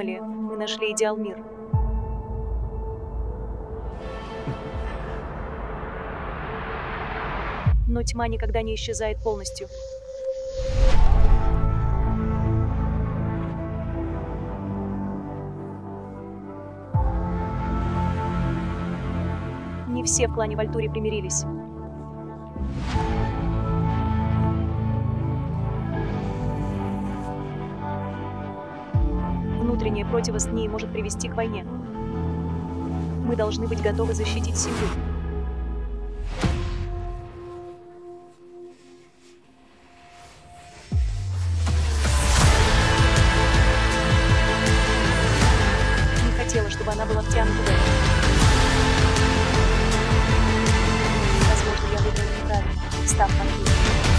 думали, мы нашли идеал мир. Но тьма никогда не исчезает полностью. Не все в клане Вальтури примирились. Внутреннее противостояние может привести к войне. Мы должны быть готовы защитить семью. Не хотела, чтобы она была втянута в это. Возможно, я выбрала неправильно, став вампиром.